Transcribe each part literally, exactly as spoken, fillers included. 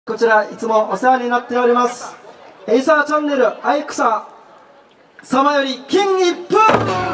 こちらいつもお世話になっておりますエイサーチャンネルアイクサ様より金一封。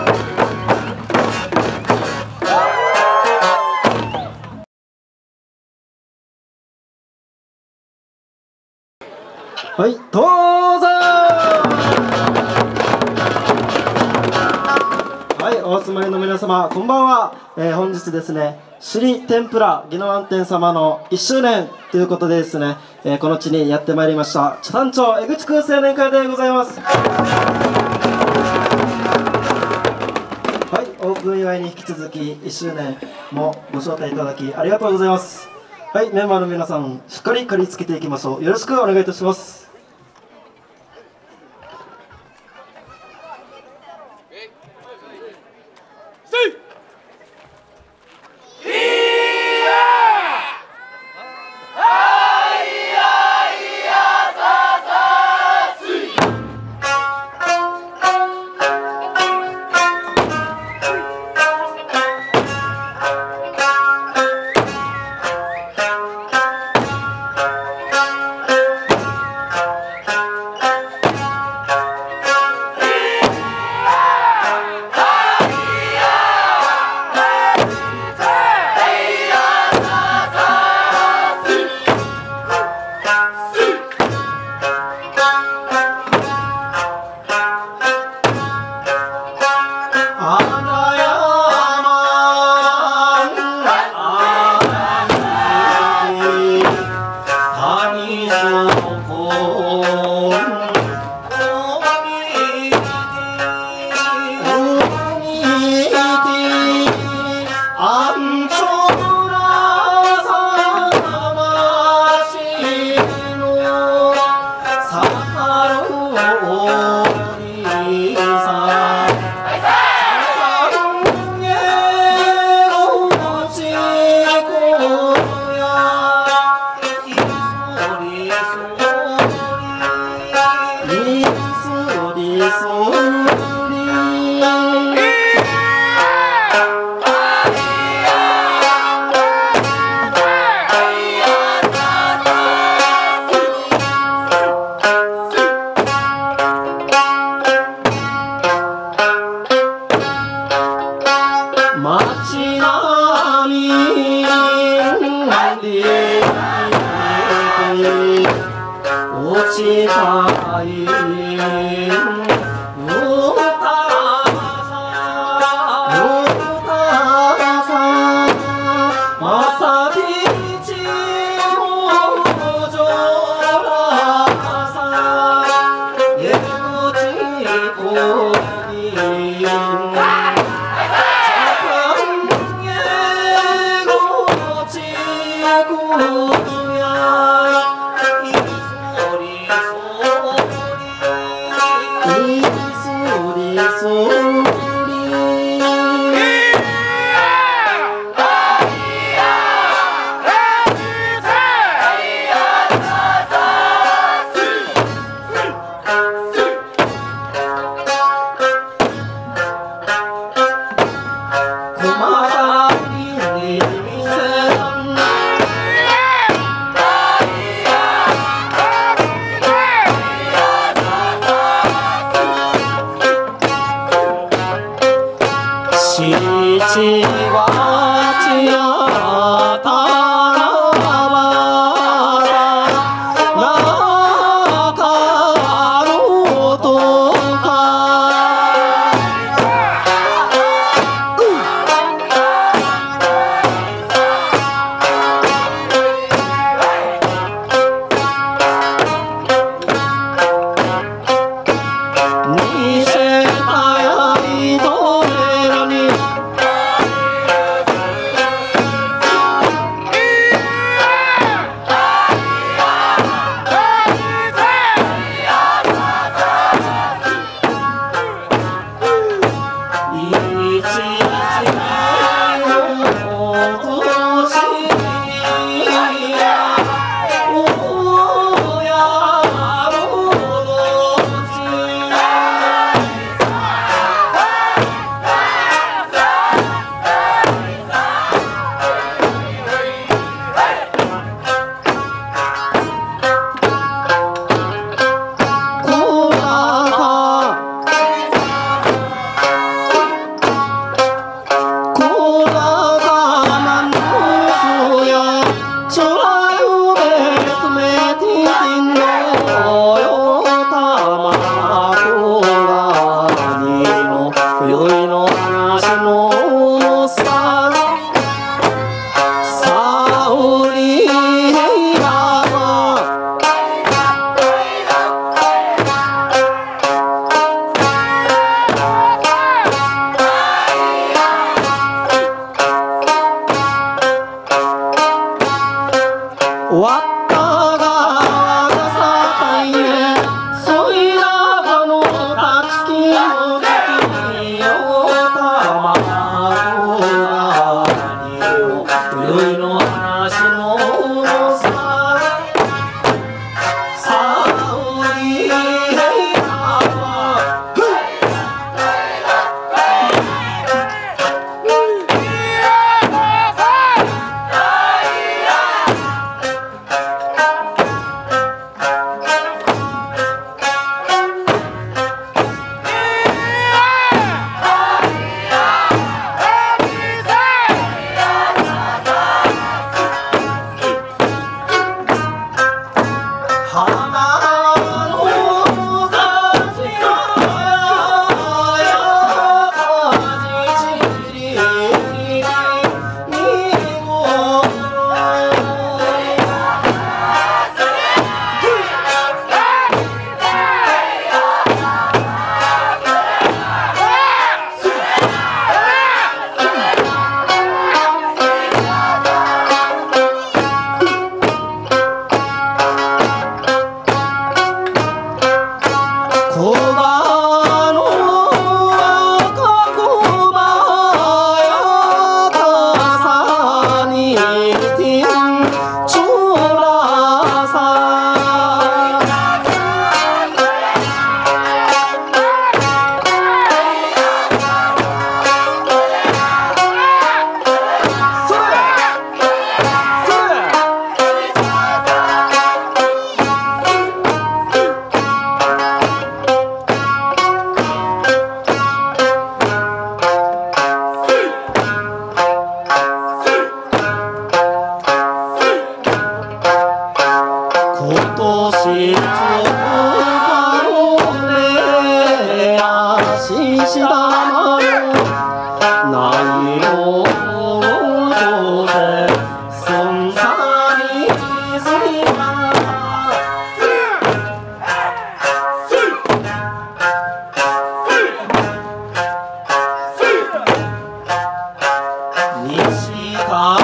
はい、どうぞ。はい、お住まいの皆様こんばんは。えー、本日ですね、首里天ぷら宜野湾店様のいっしゅうねんということでですね、えー、この地にやってまいりました北谷町江口区青年会でございます。はい、オープン祝いに引き続きいっしゅうねんもご招待いただきありがとうございます。はい、メンバーの皆さんしっかり借り付けていきましょう。よろしくお願いいたします。 い今年中だろうね足下まよないのでそんさにすりま西か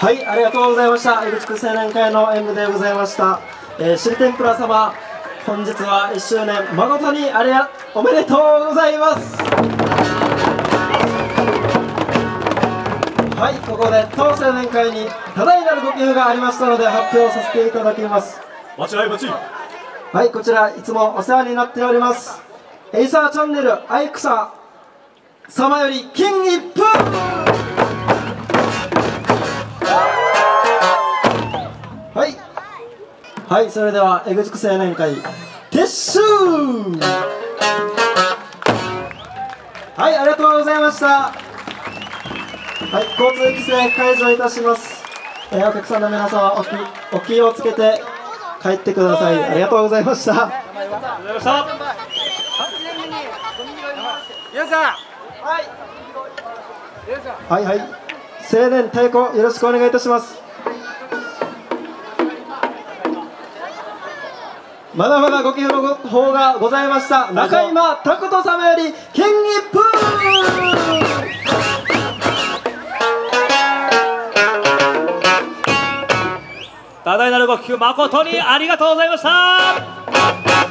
はい、ありがとうございました。江口区青年会の演舞でございました。えー、しり天ぷら様、本日はいっしゅうねん誠にありがおめでとうございます。はい、ここで当青年会に多大なるご寄付がありましたので発表させていただきます。 待ちない待ち。 はい、こちらいつもお世話になっておりますエイサーチャンネルアイクサ様より金一封。はいはい、それでは江口区青年会撤収。はい、ありがとうございました。はい、交通規制解除いたします。えー、お客さんの皆様お気、お気をつけて帰ってください。ありがとうございました。 ありがとうございました。 皆さん、 はいはいはい、青年太鼓よろしくお願いいたします。まだまだご寄付の方がございました。中今拓人様より金一封。 多大なるご寄付誠にありがとうございました。